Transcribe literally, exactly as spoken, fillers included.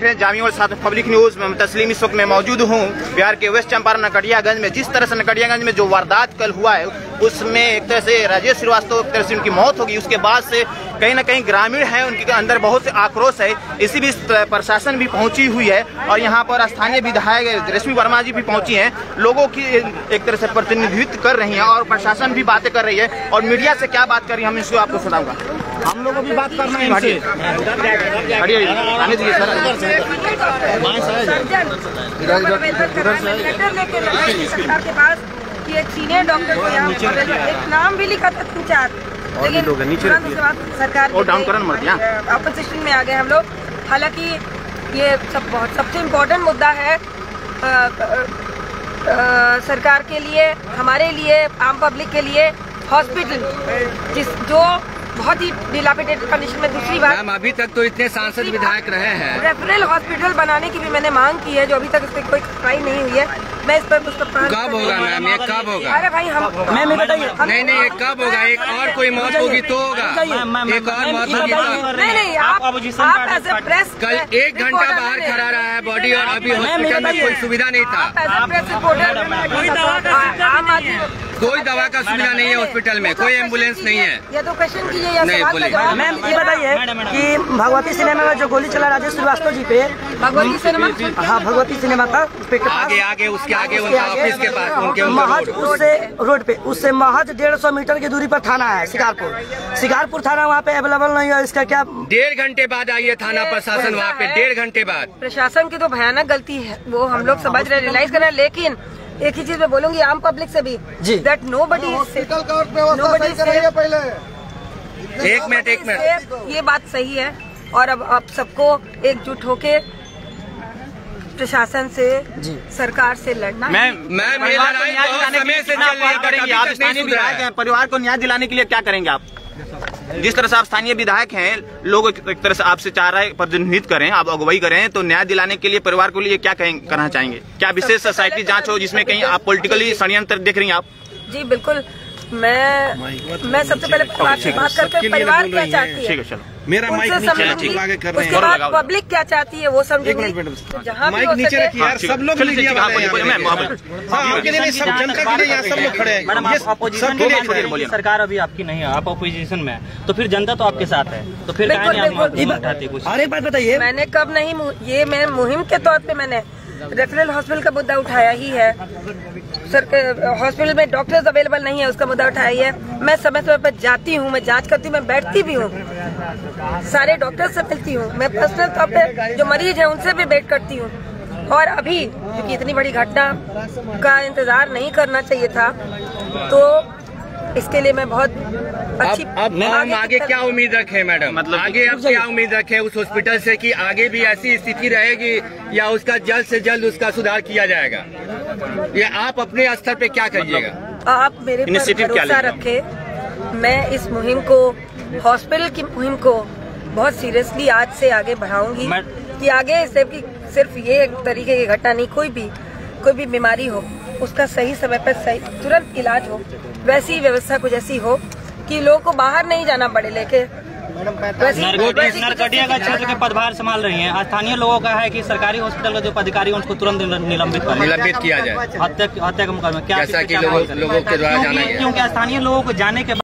रहे हैं जामिया और साथ पब्लिक न्यूज में तस्लीम। इस वक्त मैं मौजूद हूँ बिहार के वेस्ट चंपारण नकड़ियागंज में। जिस तरह से नकड़ियागंज में जो वारदात कल हुआ है उसमें एक तरह से राजेश श्रीवास्तव एक तरह से उनकी मौत होगी, उसके बाद से कहीं ना कहीं ग्रामीण है उनके अंदर बहुत से आक्रोश है। इसी बीच प्रशासन भी पहुंची हुई है और यहाँ पर स्थानीय विधायक रश्मि वर्मा जी भी पहुंची हैं, लोगों की एक तरह से प्रतिनिधित्व कर रही हैं और प्रशासन भी बातें कर रही है और मीडिया से क्या बात कर रही है हम इसको आपको सुनाऊंगा। हम लोगों भी बात करना है आने दीजिए सर। ये सीनियर डॉक्टर को यहाँ एक नाम भी लिखा था तीन चार, लेकिन सरकार और डाउन करन मत यहाँ अपोजिशन में आ गए हम लोग। हालांकि ये सब बहुत सबसे इम्पोर्टेंट मुद्दा है आ, आ, आ, सरकार के लिए, हमारे लिए, आम पब्लिक के लिए। हॉस्पिटल जिस जो बहुत ही डिलापिडेटेड कंडीशन में, दूसरी बात मैम अभी तक तो इतने सांसद विधायक रहे हैं, रेफरल हॉस्पिटल बनाने की भी मैंने मांग की है जो अभी तक इस पर कोई कार्रवाई नहीं हुई है। मैं इस पर कब होगा मैम, ये कब होगा? अरे भाई हम मैम बताइए, नहीं नहीं ये कब होगा? एक और कोई मौत होगी तो होगा, एक और मौत होगी तो नहीं नहीं आप आप एज ए प्रेस कल एक घंटा बाहर खड़ा रहा है बॉडी और अभी हॉस्पिटल में कोई सुविधा नहीं था। प्रेस रिपोर्टर आम आदमी कोई दवा का सुविधा नहीं है हॉस्पिटल में, कोई एम्बुलेंस नहीं है। ये तो क्वेश्चन कीजिए या नहीं सवाल का जवाब। मैम ये बताइए कि भगवती सिनेमा में जो गोली चला राजेश श्रीवास्तव जी पे, भगवती सिनेमा, हाँ भगवती सिनेमा का आगे आगे उसके आगे उनका ऑफिस के पास, उनके महज उससे रोड पे उससे महज डेढ़ सौ मीटर की दूरी पर थाना है शिकारपुर। शिकारपुर थाना वहाँ पे अवेलेबल नहीं है, इसका क्या? डेढ़ घंटे बाद आई है थाना प्रशासन वहाँ पे, डेढ़ घंटे बाद। प्रशासन की तो भयानक गलती है, वो हम लोग समझ रहे, रियलाइज कर रहे हैं, लेकिन एक ही चीज मैं बोलूंगी आम पब्लिक से भी, दैट नोबडी पहले एक मिनट एक मिनट ये बात सही है। और अब अब सबको एकजुट होके प्रशासन से, सरकार से लड़ना। मैं मैं परिवार को न्याय दिलाने के लिए क्या करेंगे आप? जिस तरह से आप स्थानीय विधायक हैं, लोग एक तरह से आपसे चाह रहे हैं प्रतिनिधित्व करें, आप अगुवाई करें, तो न्याय दिलाने के लिए परिवार को लिए क्या करना चाहेंगे? क्या विशेष सोसाइटी जांच हो जिसमें कहीं आप पॉलिटिकली षड्यंत्र देख रही हैं आप? जी बिल्कुल, मैं मैं सबसे पहले परिवार से बात करके परिवार क्या चाहती है, चलो मेरा माइक नीचे आगे कर रहे हैं, उसके बाद पब्लिक क्या चाहती है वो समझेंगे। जहाँ माइक नीचे रखिए यार, सब लोग मीडिया वाले हैं, आपके लिए सब जनता के लिए यहाँ सब लोग खड़े हैं। मैडम आप अपोजिशन में, सरकार अभी आपकी नहीं है, आप अपोजिशन में है, तो फिर जनता तो आपके साथ है, तो फिर उठाते कुछ। और एक बात बताइए, मैंने कब नहीं, ये मैं मुहिम के तौर पे मैंने रेफरल हॉस्पिटल का मुद्दा उठाया ही है, सर हॉस्पिटल में डॉक्टर्स अवेलेबल नहीं है उसका मुद्दा उठाया ही है। मैं समय समय पर जाती हूँ, मैं जांच करती हूँ, मैं बैठती भी हूँ, सारे डॉक्टर्स से मिलती हूँ, मैं पर्सनल तौर पे जो मरीज है उनसे भी भेंट करती हूँ। और अभी क्योंकि इतनी बड़ी घटना का इंतजार नहीं करना चाहिए था, तो इसके लिए मैं बहुत अच्छी अब, अब हम आगे क्या उम्मीद रखें मैडम? मतलब आगे अब क्या उम्मीद रखें उस हॉस्पिटल से कि आगे भी ऐसी स्थिति रहेगी या उसका जल्द से जल्द उसका सुधार किया जाएगा? या आप अपने स्तर पे क्या करिएगा? आप मेरे पर भरोसा रखें, मैं इस मुहिम को, हॉस्पिटल की मुहिम को बहुत सीरियसली आज से आगे बढ़ाऊंगी कि आगे सिर्फ सिर्फ ये एक तरीके की घटना नहीं, कोई भी कोई भी बीमारी हो उसका सही समय पर सही तुरंत इलाज हो, वैसी व्यवस्था कुछ ऐसी हो कि लोगों को बाहर नहीं जाना पड़े। लेके नरकटिया का क्षेत्र के पदभार संभाल रही हैं, स्थानीय लोगों का है कि सरकारी हॉस्पिटल का जो अधिकारी है उसको तुरंत निलंबित कर निलंबित किया जाए, हत्या हत्या का मुकदमा क्या, जैसा कि लोगों के द्वारा जाना है, क्योंकि स्थानीय लोगों को जाने के